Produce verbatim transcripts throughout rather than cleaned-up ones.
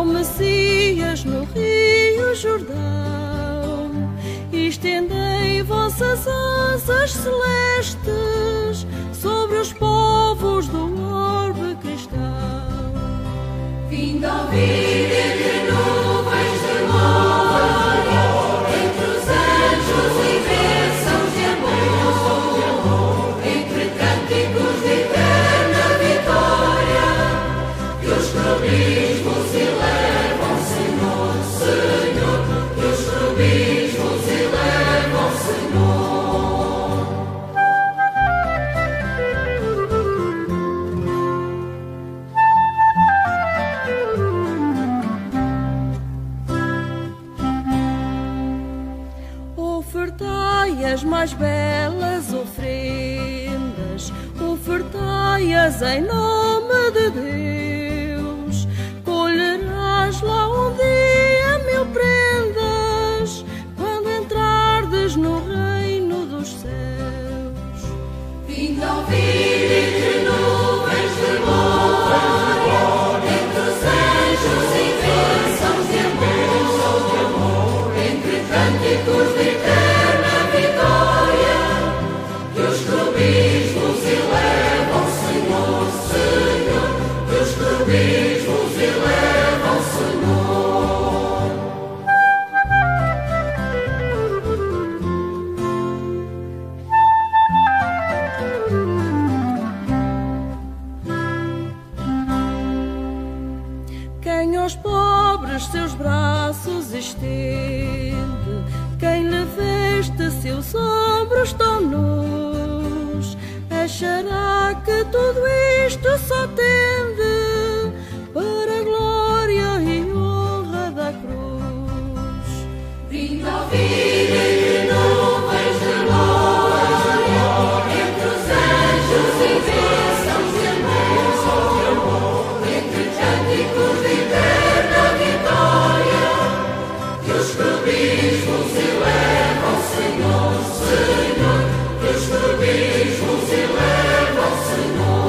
Messias no Rio Jordão, estendei vossas asas celestes sobre os povos do orbe cristão. Vinde ouvir entre nuvens de glória, entre os anjos e bênçãos de amor, entre cânticos de eterna vitória, que os querubins elevam, Senhor, Senhor, que os querubins elevam, Senhor. Ofertai as mais belas ofrendas, ofertai-as em nome de Deus. Colherás lá um dia mil prendas, quando entrardes no reino dos céus. Vinde ouvir entre nuvens de glória, entre os anjos e bênçãos de amor, entre cânticos de eterna vitória, que os querubins vos elevam, Senhor, Senhor, que os querubins vos elevam, Senhor. Quem aos pobres seus braços estende, quem lhe veste seus ombros tão nus, achará que tudo isto só tende para a glória e honra da cruz. Vinde ouvir entre nuvens de glória, entre os anjos e bênçãos de amor, entre cânticos de eterna vitória, que os querubins vos elevam, Senhor, Senhor, que os querubins vos elevam, Senhor.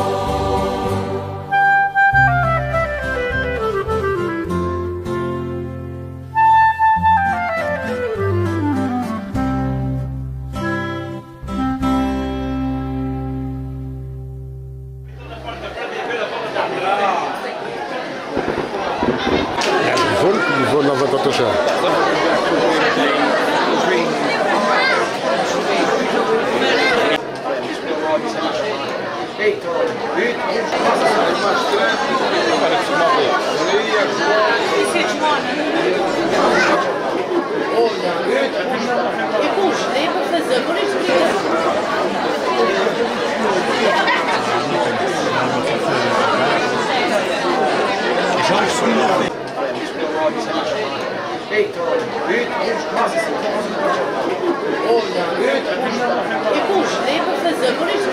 Vou na batata já. Eu congelei para fazer agora isto. Olha, eu congelei para fazer agora isto.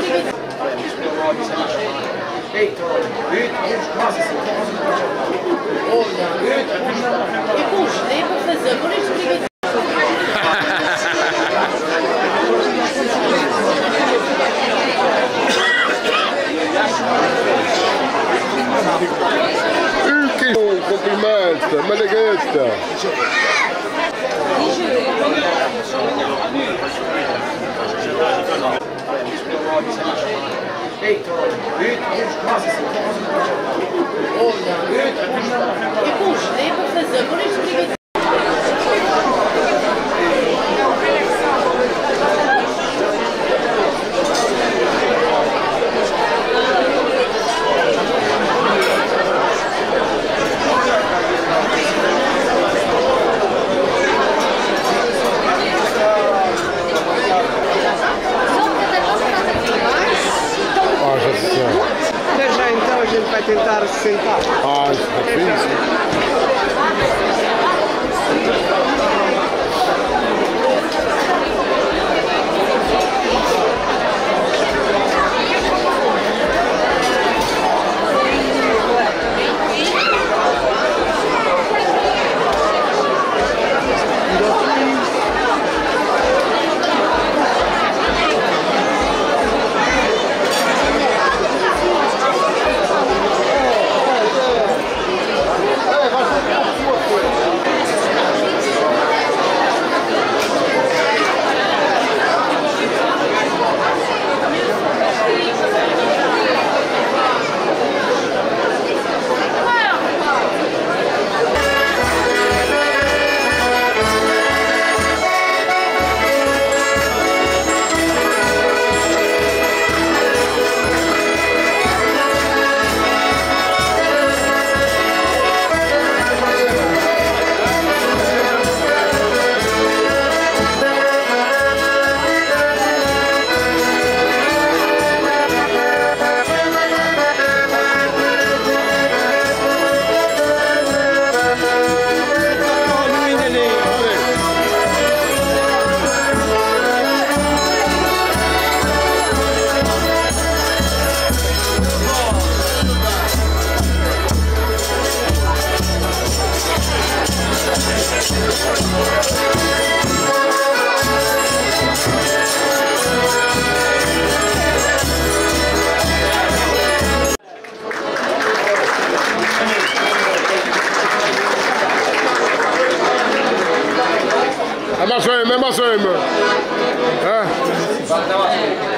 Olha, eu congelei para fazer agora isto. Que complimenta, malagueta. Olha, eu congelei para fazer agora isto. Ah, já se sabe. Já então a gente vai tentar sentar. Ah, Mesmo assim, mesmo assim. É.